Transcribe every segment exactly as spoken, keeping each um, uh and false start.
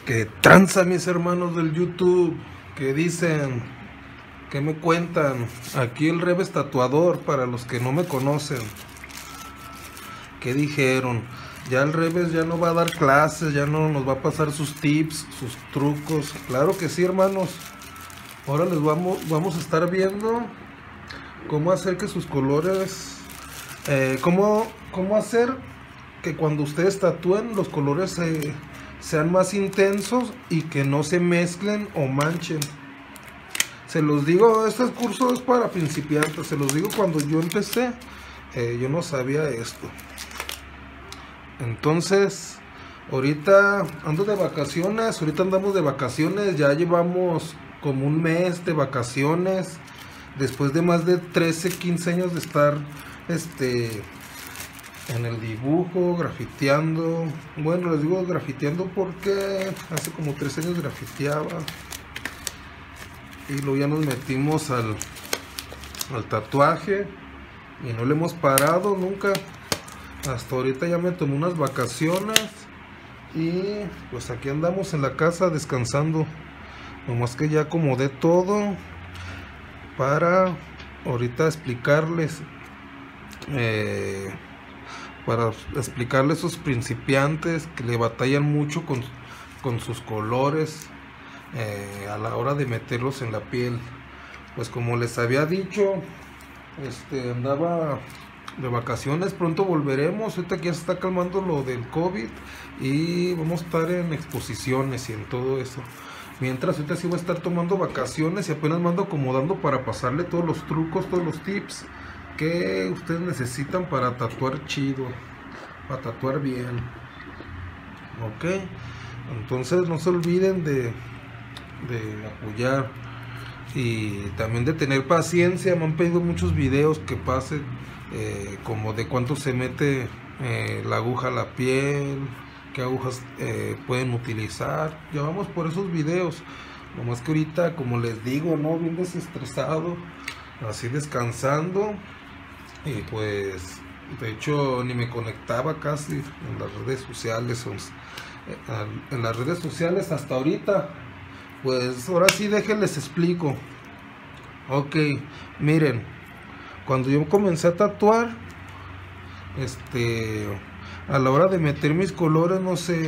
Que tranza, mis hermanos del YouTube, que dicen, que me cuentan. Aquí el Reves Tatuador, para los que no me conocen. ¿Qué dijeron? Ya el Reves ya no va a dar clases, ya no nos va a pasar sus tips, sus trucos. Claro que sí, hermanos. Ahora les vamos, vamos a estar viendo cómo hacer que sus colores, eh, cómo, cómo hacer que cuando ustedes tatúen los colores eh, sean más intensos y que no se mezclen o manchen. Se los digo, este curso es para principiantes, se los digo, cuando yo empecé, eh, yo no sabía esto. Entonces, ahorita ando de vacaciones, ahorita andamos de vacaciones, ya llevamos como un mes de vacaciones, después de más de trece, quince años de estar este en el dibujo, grafiteando. Bueno, les digo grafiteando porque hace como tres años grafiteaba. Y luego ya nos metimos al, al tatuaje y no le hemos parado nunca. Hasta ahorita ya me tomé unas vacaciones y pues aquí andamos en la casa descansando. Nomás que ya acomodé todo para ahorita explicarles, eh, para explicarles a esos principiantes que le batallan mucho con, con sus colores. Eh, a la hora de meterlos en la piel. Pues como les había dicho, este andaba de vacaciones, pronto volveremos. Ahorita que ya se está calmando lo del COVID y vamos a estar en exposiciones y en todo eso. Mientras ahorita sí voy a estar tomando vacaciones y apenas me ando acomodando para pasarle todos los trucos, todos los tips que ustedes necesitan para tatuar chido, para tatuar bien. Ok, entonces no se olviden de de apoyar y también de tener paciencia. Me han pedido muchos videos que pase, eh, como de cuánto se mete eh, la aguja a la piel, qué agujas eh, pueden utilizar. Ya vamos por esos videos, nomás que ahorita, como les digo, no, bien desestresado, así descansando, y pues de hecho ni me conectaba casi en las redes sociales, en las redes sociales hasta ahorita. Pues ahora sí, déjenles explico. Ok, miren, cuando yo comencé a tatuar, este, a la hora de meter mis colores, no sé,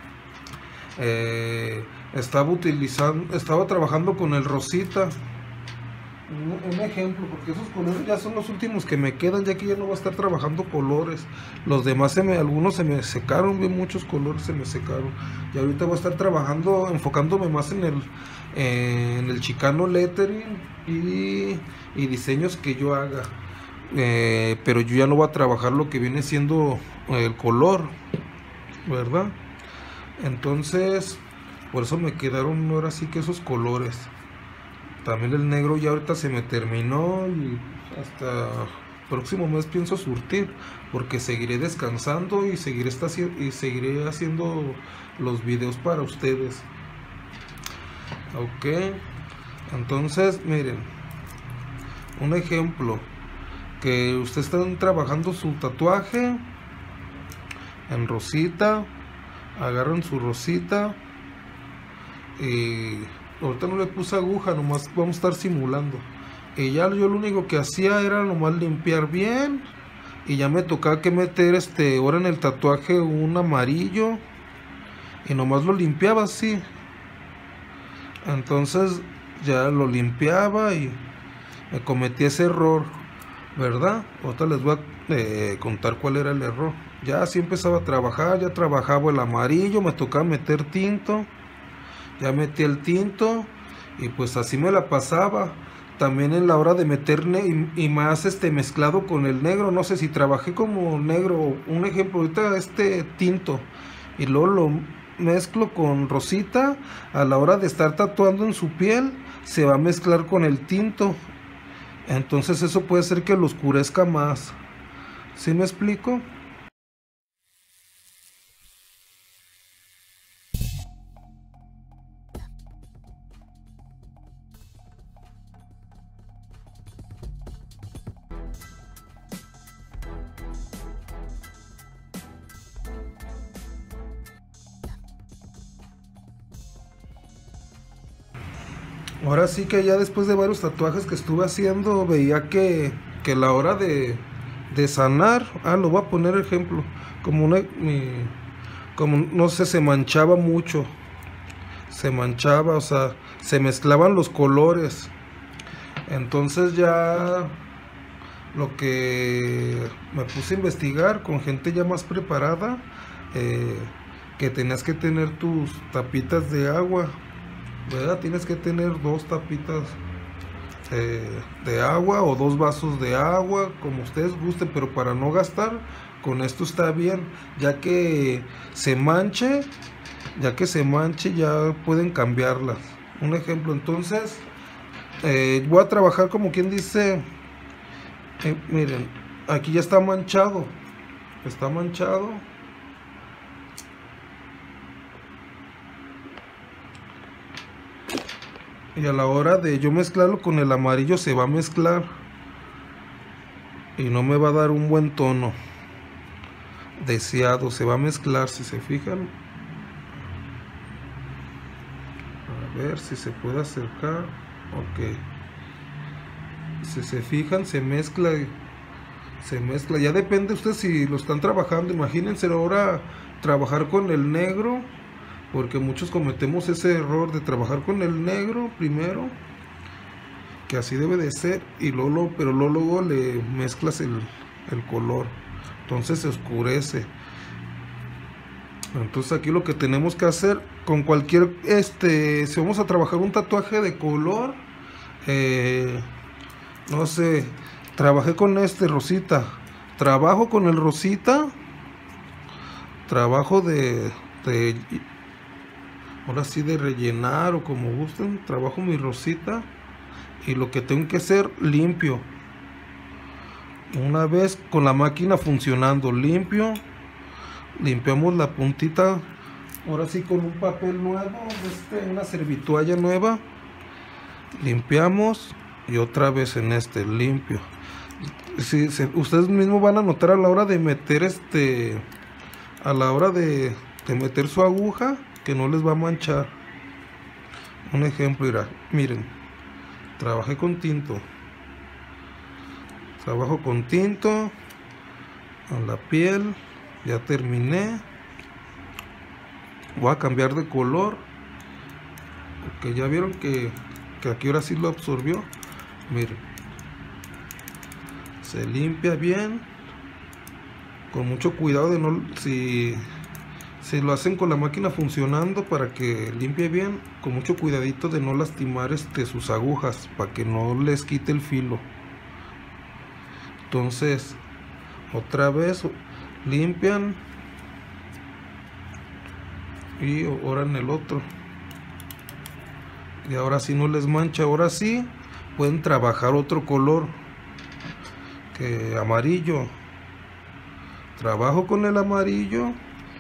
eh, estaba utilizando, estaba trabajando con el rosita. Un, un ejemplo, porque esos colores ya son los últimos que me quedan, ya que ya no voy a estar trabajando colores. Los demás, se me, algunos se me secaron, bien muchos colores se me secaron. Y ahorita voy a estar trabajando, enfocándome más en el, eh, en el Chicano lettering y, y diseños que yo haga. Eh, pero yo ya no voy a trabajar lo que viene siendo el color, ¿verdad? Entonces, por eso me quedaron ahora sí que esos colores. También el negro ya ahorita se me terminó y hasta próximo mes pienso surtir, porque seguiré descansando y seguiré, esta, y seguiré haciendo los videos para ustedes. Ok, entonces miren, un ejemplo, que ustedes están trabajando su tatuaje en rosita, agarran su rosita y ahorita no le puse aguja, nomás vamos a estar simulando. Y ya yo lo único que hacía era nomás limpiar bien. Y ya me tocaba que meter este ahora en el tatuaje un amarillo. Y nomás lo limpiaba así. Entonces ya lo limpiaba y me cometí ese error, ¿verdad? Ahorita les voy a eh, contar cuál era el error. Ya así empezaba a trabajar, ya trabajaba el amarillo, me tocaba meter tinto. Ya metí el tinto y pues así me la pasaba. También en la hora de meter y, y más este mezclado con el negro, no sé si trabajé como negro, un ejemplo, ahorita este tinto y luego lo mezclo con rosita. A la hora de estar tatuando en su piel se va a mezclar con el tinto, entonces eso puede ser que lo oscurezca más. ¿Sí me explico? Ahora sí que ya después de varios tatuajes que estuve haciendo, veía que, que la hora de, de sanar, ah, lo voy a poner ejemplo, como una, mi, como no sé, se manchaba mucho, se manchaba, o sea, se mezclaban los colores. Entonces ya lo que me puse a investigar con gente ya más preparada, eh, que tenías que tener tus tapitas de agua, ¿verdad? Tienes que tener dos tapitas eh, de agua o dos vasos de agua, como ustedes gusten, pero para no gastar, con esto está bien, ya que se manche, ya que se manche, ya pueden cambiarlas. Un ejemplo, entonces, eh, voy a trabajar como quien dice, eh, miren, aquí ya está manchado, está manchado. Y a la hora de yo mezclarlo con el amarillo se va a mezclar y no me va a dar un buen tono deseado. Se va a mezclar, si se fijan. A ver si se puede acercar. Ok. Si se fijan, se mezcla. Se mezcla. Ya depende de ustedes si lo están trabajando. Imagínense ahora trabajar con el negro, porque muchos cometemos ese error de trabajar con el negro primero, que así debe de ser, y luego, pero luego le mezclas el, el color, entonces se oscurece. Entonces aquí lo que tenemos que hacer con cualquier, este, si vamos a trabajar un tatuaje de color, eh, no sé, trabajé con este rosita, trabajo con el rosita, trabajo de, de ahora sí de rellenar o como gusten, trabajo mi rosita y lo que tengo que hacer, limpio. Una vez con la máquina funcionando, limpio, limpiamos la puntita, ahora sí con un papel nuevo, este, una servitualla nueva, limpiamos y otra vez en este, limpio. Si, si, ustedes mismos van a notar a la hora de meter este, a la hora de, de meter su aguja, que no les va a manchar. Un ejemplo, irá, miren, trabajé con tinto, trabajo con tinto en la piel, ya terminé, voy a cambiar de color, porque ya vieron que, que aquí ahora sí lo absorbió. Miren, se limpia bien, con mucho cuidado de no, si Si lo hacen con la máquina funcionando, para que limpie bien, con mucho cuidadito de no lastimar este, sus agujas, para que no les quite el filo. Entonces, otra vez limpian y ahora en el otro. Y ahora sí no les mancha. Ahora sí pueden trabajar otro color, que amarillo. Trabajo con el amarillo.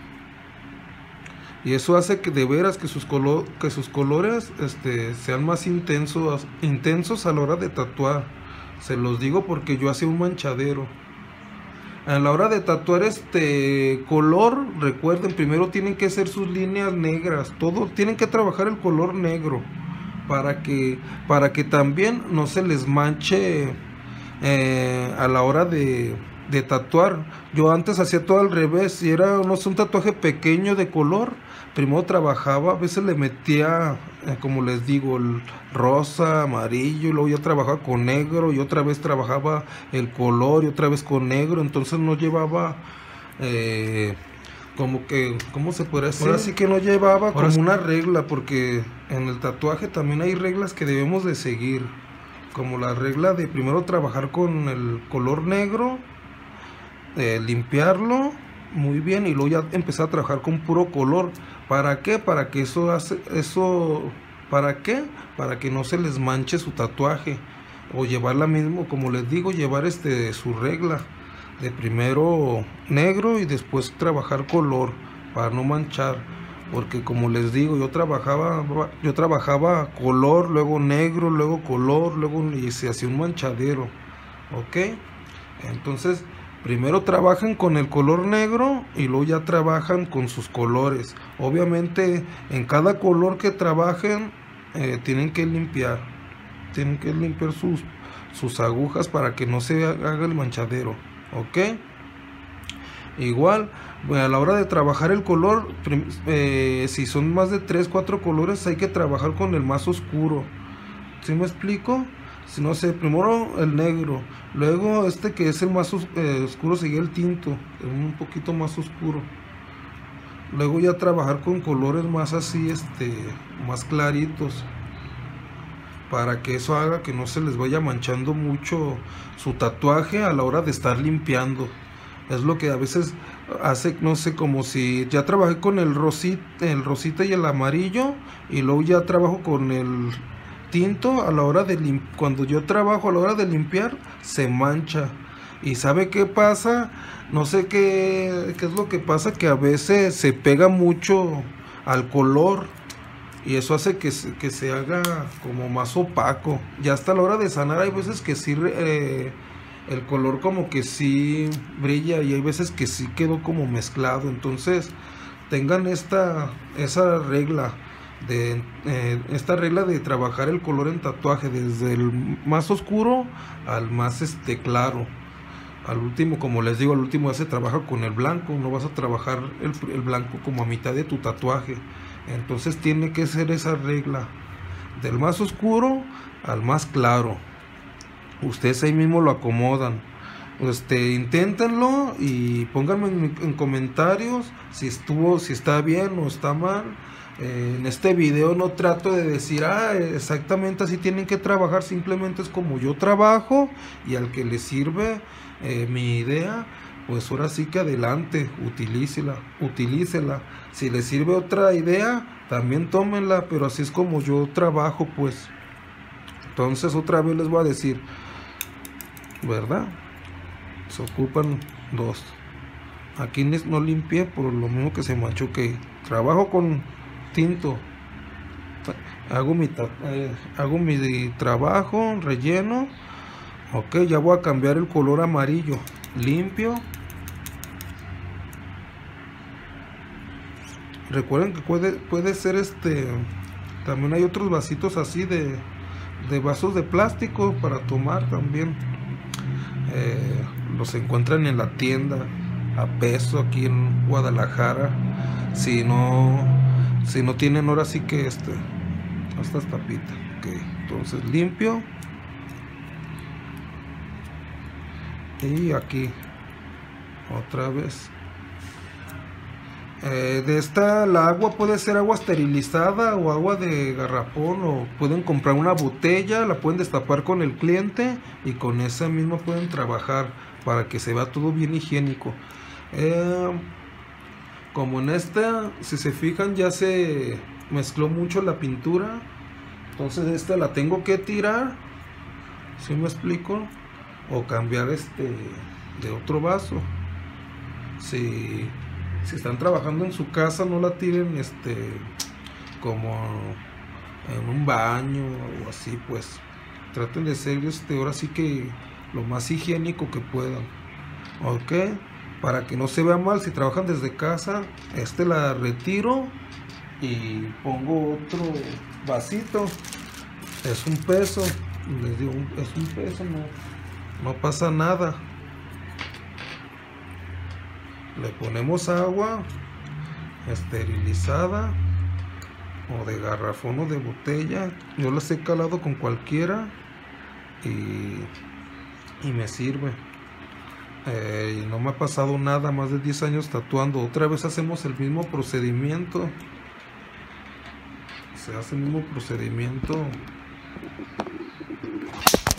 Y eso hace que de veras que sus, color, que sus colores este, sean más intensos, intensos a la hora de tatuar. Se los digo porque yo hacía un manchadero. A la hora de tatuar este color, recuerden, primero tienen que hacer sus líneas negras. Todo tienen que trabajar el color negro, para que, para que también no se les manche eh, a la hora de... de tatuar. Yo antes hacía todo al revés. Si era, no sé, un tatuaje pequeño de color, primero trabajaba, a veces le metía, eh, como les digo, el rosa, amarillo, y luego ya trabajaba con negro, y otra vez trabajaba el color, y otra vez con negro. Entonces no llevaba eh, como que, ¿cómo se puede decir? Ahora sí que no llevaba como sí. Una regla, porque en el tatuaje también hay reglas que debemos de seguir, como la regla de primero trabajar con el color negro, Eh, limpiarlo muy bien y luego ya empezar a trabajar con puro color. ¿Para qué? Para que eso hace eso ¿para qué? Para que no se les manche su tatuaje, o llevar la misma, como les digo, llevar este su regla de primero negro y después trabajar color para no manchar, porque como les digo, yo trabajaba yo trabajaba color, luego negro, luego color, luego y se hacía un manchadero. Ok, entonces primero trabajan con el color negro y luego ya trabajan con sus colores. Obviamente en cada color que trabajen, eh, tienen que limpiar, tienen que limpiar sus, sus agujas para que no se haga el manchadero, ok. Igual, bueno, a la hora de trabajar el color, eh, si son más de tres cuatro colores, hay que trabajar con el más oscuro. ¿Sí me explico? Si no sé, primero el negro, luego este que es el más eh, oscuro, sigue el tinto, un poquito más oscuro. Luego ya trabajar con colores más así, este, más claritos, para que eso haga que no se les vaya manchando mucho su tatuaje a la hora de estar limpiando. Es lo que a veces hace, no sé, como si ya trabajé con el rosita, el rosita y el amarillo, y luego ya trabajo con el tinto. A la hora de limpiar, cuando yo trabajo a la hora de limpiar, se mancha. ¿Y sabe qué pasa? No sé qué, qué es lo que pasa, que a veces se pega mucho al color, y eso hace que se, que se haga como más opaco. Ya hasta la hora de sanar hay veces que sí... Eh, el color como que sí brilla, y hay veces que sí quedó como mezclado. Entonces tengan esta esa regla de eh, esta regla de trabajar el color en tatuaje desde el más oscuro al más este claro. Al último, como les digo, al último ya se trabaja con el blanco, no vas a trabajar el, el blanco como a mitad de tu tatuaje. Entonces tiene que ser esa regla del más oscuro al más claro. Ustedes ahí mismo lo acomodan. Este, inténtenlo y pónganme en, en comentarios si estuvo, si está bien o está mal. Eh, en este video no trato de decir, ah, exactamente así tienen que trabajar. Simplemente es como yo trabajo, y al que le sirve eh, mi idea, pues ahora sí que adelante, utilícela, utilícela. Si le sirve otra idea, también tómenla, pero así es como yo trabajo, pues. Entonces otra vez les voy a decir, ¿verdad? Se ocupan dos. Aquí no limpié por lo mismo que se manchó, que trabajo con tinto. Hago mi, eh, hago mi trabajo, relleno. Ok, ya voy a cambiar el color amarillo. Limpio. Recuerden que puede, puede ser este... También hay otros vasitos así de, de vasos de plástico para tomar también. Eh, los encuentran en la tienda a peso aquí en Guadalajara. Si no, si no tienen ahora sí que este, estas tapitas. Okay, entonces limpio. Y aquí otra vez. Eh, de esta, la agua puede ser agua esterilizada o agua de garrafón, o pueden comprar una botella, la pueden destapar con el cliente y con esa misma pueden trabajar para que se vea todo bien higiénico. Eh, como en esta, si se fijan, ya se mezcló mucho la pintura, entonces esta la tengo que tirar, ¿sí me explico? O cambiar este de otro vaso. Si Si están trabajando en su casa, no la tiren este como en un baño o así, pues traten de ser este ahora sí que lo más higiénico que puedan, ok, para que no se vea mal. Si trabajan desde casa, este la retiro y pongo otro vasito. Es un peso, les digo, es un peso, no, no pasa nada. Le ponemos agua esterilizada o de garrafón o de botella. Yo las he calado con cualquiera y, y me sirve. Eh, y no me ha pasado nada, más de diez años tatuando. Otra vez hacemos el mismo procedimiento. Se hace el mismo procedimiento.